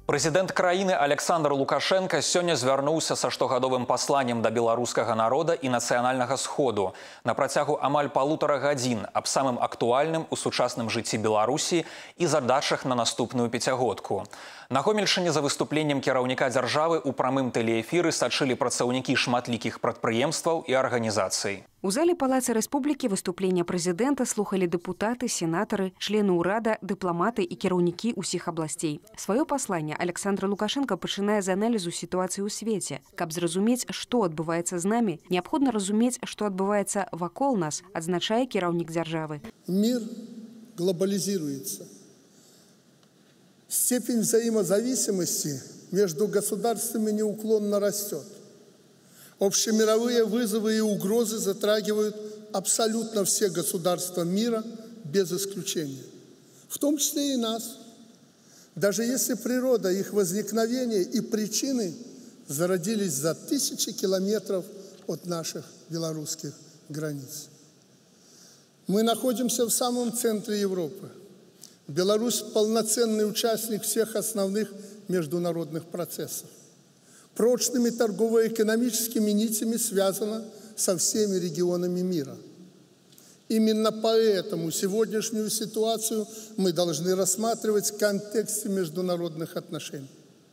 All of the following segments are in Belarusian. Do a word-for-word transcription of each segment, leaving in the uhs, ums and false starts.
Прэзідэнт краіны Александр Лукашенко сёння звярнуўся са штогадовым пасланнем да беларускага народа і нацыянальнага сходу на працягу амаль палутара гадзін аб самым актуальным у сучасным жыцці Беларусі і задачах на наступную пяцігодку. На Гомельшчыне за выступленнем кіраўніка дзяржавы ў прамым тэлеэфіры сачылі працаўнікі шматлікіх прадпрыемстваў і арганізацый. У зале Палаца Рэспублікі выступлення прэзідэнта слухалі дэпутаты, сенатары, члены ўрада, дыпламаты і кіраўнікі ўсіх абласцей. Сваё пасланне Александр Лукашенко пачынае з аналізу сітуацыі ў свеце. Каб зразумець, што адбываецца з намі, неабходна разумець, што адбываецца вакол нас, адзначае кіраўнік дзяржавы. Мир глобализируется. Степень взаимозависимости между государствами неуклонно растет. Общемировые вызовы и угрозы затрагивают абсолютно все государства мира без исключения, в том числе и нас. Даже если природа, их возникновение и причины зародились за тысячи километров от наших белорусских границ. Мы находимся в самом центре Европы. Беларусь – полноценный участник всех основных международных процессов. Прочными торгово-экономическими нитями связана со всеми регионами мира. Именно поэтому сегодняшнюю ситуацию мы должны рассматривать в контексте международных отношений.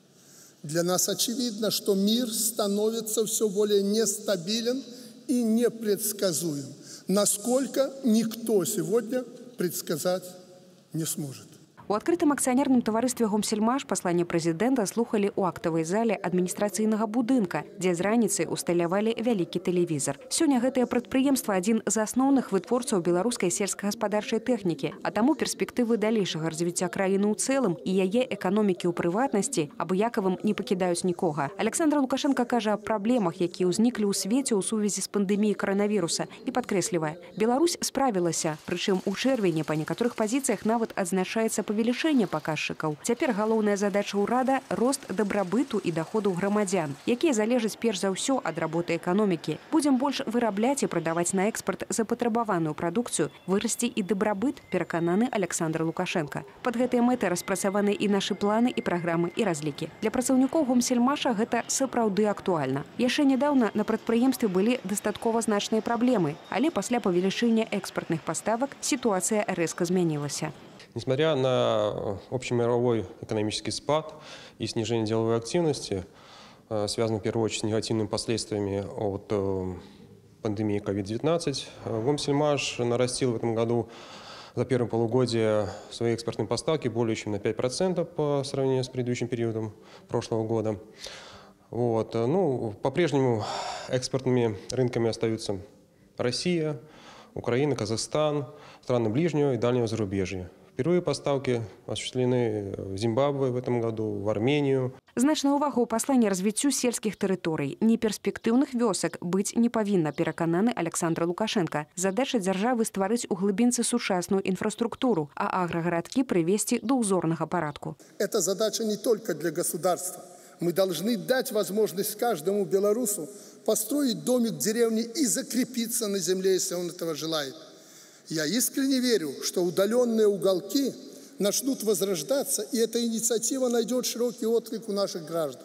Для нас очевидно, что мир становится все более нестабилен и непредсказуем, насколько никто сегодня предсказать не сможет. У адкрытым акцыянерным таварыстве «Гомсельмаш» пасланне прэзідэнта слухалі ў актавай зале адміністрацыйнага будынка, дзе з раніцы усталявалі вялікі тэлевізар. Сёння гэтае прадпрыемства адзін з асноўных вытворцаў беларускай сельскагаспадарчай тэхнікі, а таму перспектывы далейшага развіцця краіны ў цэлым і яе эканомікі ў прыватнасці абыякавым не пакідаюць нікога. Александр Лукашенко кажа аб праблемах, якія ўзніклі ў свеце ў сувязі з пандэміяй каранавіруса і падкрэслівае: Беларусь справілася, прычым у чэрвені па некаторых пазіцыях нават адзначаецца павелічэнне паказчыкаў. Цяпер галоўная задача ўрада – рост дабрабыту і даходу грамадзян, якія залежаць перш за ўсё ад работы эканомікі. Будзем больш вырабляць і прадаваць на экспарт запатрабаваную прадукцыю, вырасці і дабрабыт, перакананы Александр Лукашенко. Пад гэтыя мэты распрацаваны і нашы планы, і праграмы, і разлікі. Для працаўнікоў Гомсельмаша гэта сапраўды актуальна. Яшчэ нядаўна на прадпрыемстве былі дастаткова значныя праблемы, але пасля павелічэння экспартных паставак сітуацыя рэзка змянілася. Несмотря на общемировой экономический спад и снижение деловой активности, связанных в первую очередь с негативными последствиями от пандемии ковид девятнадцать, Гомсельмаш нарастил в этом году за первое полугодие свои экспортные поставки более чем на пять процентов по сравнению с предыдущим периодом прошлого года. Вот. Ну, по-прежнему экспортными рынками остаются Россия, Украина, Казахстан, страны ближнего и дальнего зарубежья. Впервые поставки осуществлены в Зимбабве в этом году, в Армению. Значную увагу ў пасланні развіццю сельскіх тэрыторый, неперспектыўных вёсак быць не павінна, перакананы Александр Лукашенко. Задача дзяржавы стварыць у глыбінцы сучасную інфраструктуру, а аграгарадкі прывесці до узорнага парадку. Это задача не только для государства. Мы должны дать возможность каждому белорусу построить домик в деревне и закрепиться на земле, если он этого желает. Я искренне верю, что удаленные уголки начнут возрождаться, и эта инициатива найдет широкий отклик у наших граждан.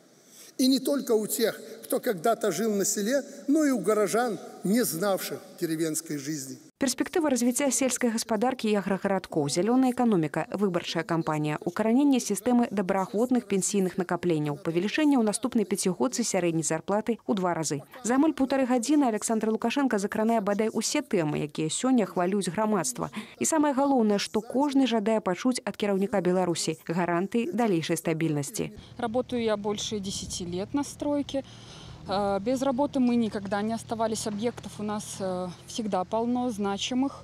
И не только у тех, кто когда-то жил на селе, но и у горожан, не знавших деревенской жизни. Перспектыва развіцця сельскай гаспадаркі і аграгарадкоў, зялёная эканоміка, выбарчая кампанія, укараненне сістэмы добраахвотных пенсійных накапленняў, павелічэнне ў наступнай пяцігодцы сярэдняй зарплаты ў два разы. За амаль паўтары гадзіны Александр Лукашенко закранае бадай усе тэмы, якія сёння хвалююць грамадства. І самае галоўнае, што кожны жадае пачуць ад кіраўніка Беларусі гарантыі далейшай стабільнасці. Работаю я больше десяти лет на стройке. Без работы мы никогда не оставались, объектов у нас всегда полно, значимых.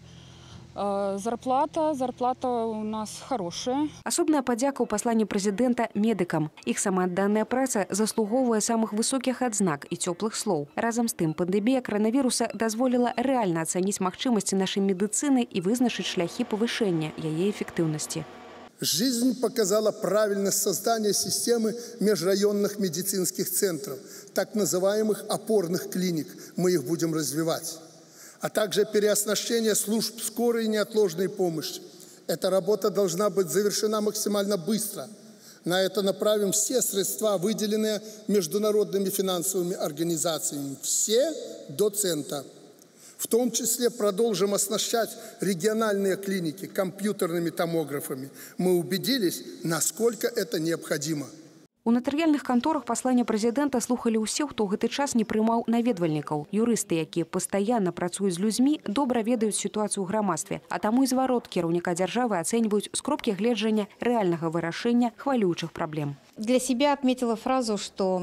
Зарплата, зарплата у нас хорошая. Асобная падзяка ў пасланні прэзідэнта медыкам. Іх самаадданая праца заслугоўвае самых высокіх адзнак і цёплых слоў. Разам з тым, пандэмія каранавіруса дазволіла рэальна ацаніць магчымасці нашай медыцыны і вызначыць шляхі павышэння яе эфектыўнасці. Жизнь показала правильность создания системы межрайонных медицинских центров, так называемых опорных клиник. Мы их будем развивать. А также переоснащение служб скорой и неотложной помощи. Эта работа должна быть завершена максимально быстро. На это направим все средства, выделенные международными финансовыми организациями. Все до цента. В том числе продолжим оснащать региональные клиники компьютерными томографами. Мы убедились, насколько это необходимо. У натарыяльных канторах паслання прэзідэнта слухалі ўсе, хто ў гэты час не прымаў наведвальнікаў. Юрысты, якія пастаянна працуюць з людзьмі, добра ведаюць сітуацыю ў грамадстве, а таму і зварот кіраўніка дзяржавы ацэньваюць з кропкі гледжання рэальнага вырашэння хвалюючых праблем. Для себя отметила фразу, что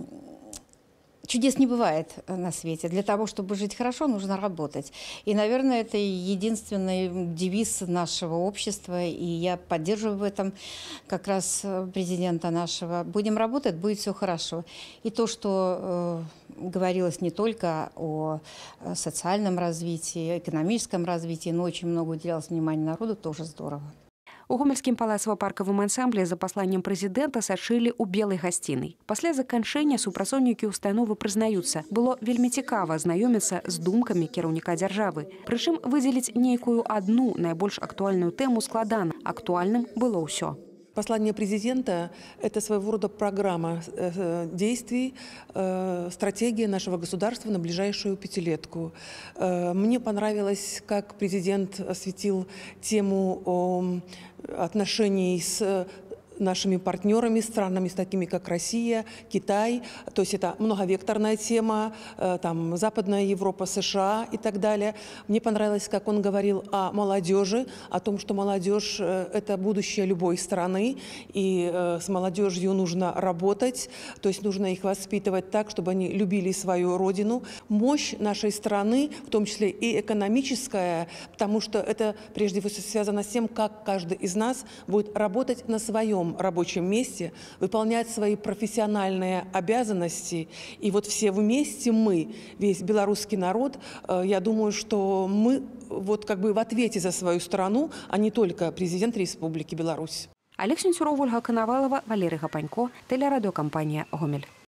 чудес не бывает на свете. Для того, чтобы жить хорошо, нужно работать. И, наверное, это единственный девиз нашего общества, и я поддерживаю в этом как раз президента нашего. Будем работать, будет все хорошо. И то, что э, говорилось не только о социальном развитии, экономическом развитии, но очень много уделялось внимания народу, тоже здорово. У гомельскім палацава-паркавым ансамблі за пасланнем прэзідэнта сачылі ў белай гасцінай. Пасля заканчэння супрацоўнікі ўстановы прызнаюцца, было вельмі цікава знаёміцца з думкамі кіраўніка дзяржавы. Прычым выдзеліць нейкую адну найбольш актуальную тэму складана. Актуальным было ўсё. Послание президента – это своего рода программа действий, стратегия нашего государства на ближайшую пятилетку. Мне понравилось, как президент осветил тему отношений с нашими партнерами, странами, такими как Россия, Китай. То есть это многовекторная тема, там, Западная Европа, США и так далее. Мне понравилось, как он говорил о молодежи, о том, что молодежь – это будущее любой страны, и с молодежью нужно работать, то есть нужно их воспитывать так, чтобы они любили свою родину. Мощь нашей страны, в том числе и экономическая, потому что это прежде всего связано с тем, как каждый из нас будет работать на своем рабочем месте, выполнять свои профессиональные обязанности. И вот все вместе мы, весь белорусский народ, я думаю, что мы вот как бы в ответе за свою страну, а не только президент Республики Беларусь. Олег Сенцюров, Ольга Коновалова, Валерий Гапанько, телерадиокомпания «Гомель».